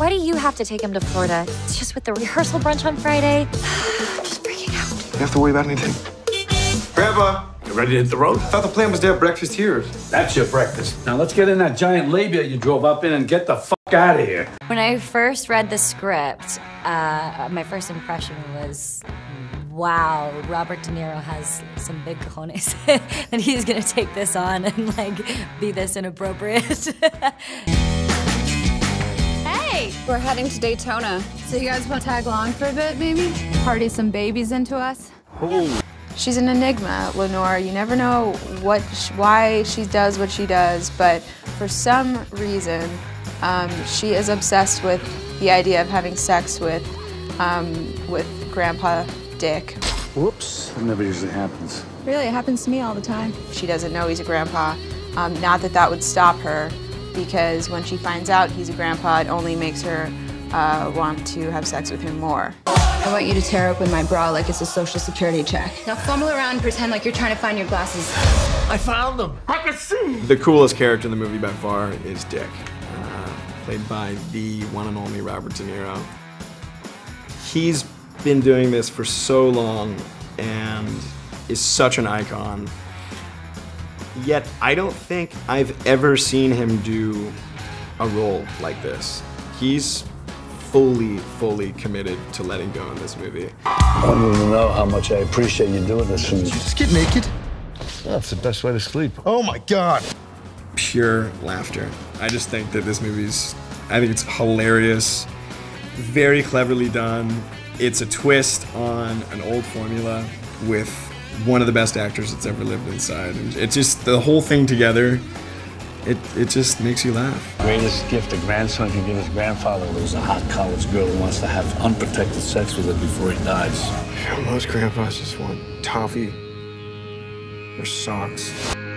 Why do you have to take him to Florida? It's just with the rehearsal brunch on Friday. I'm just freaking out. You have to worry about anything. Grandpa! You ready to hit the road? I thought the plan was to have breakfast here. That's your breakfast. Now let's get in that giant labia you drove up in and get the fuck out of here. When I first read the script, my first impression was, wow, Robert De Niro has some big cojones. And he's gonna take this on and like be this inappropriate. Hey! We're heading to Daytona. So you guys want to tag along for a bit, maybe? Party some babies into us? Oh. She's an enigma, Lenore. You never know why she does what she does, but for some reason, she is obsessed with the idea of having sex with Grandpa Dick. Whoops, that never usually happens. Really, it happens to me all the time. She doesn't know he's a grandpa. Not that that would stop her, because when she finds out he's a grandpa, it only makes her want to have sex with him more. I want you to tear open my bra like it's a social security check. Now fumble around and pretend like you're trying to find your glasses. I found them. I can see. The coolest character in the movie by far is Dick, played by the one and only Robert De Niro. He's been doing this for so long and is such an icon. Yet I don't think I've ever seen him do a role like this. He's fully committed to letting go in this movie. I want you to know how much I appreciate you doing this for me. Just get naked. That's the best way to sleep. Oh my God. Pure laughter. I just think that this I think it's hilarious, very cleverly done. It's a twist on an old formula with one of the best actors that's ever lived inside. And it just, the whole thing together, it just makes you laugh. The greatest gift a grandson can give his grandfather is a hot college girl who wants to have unprotected sex with him before he dies. Most grandpas just want toffee or socks.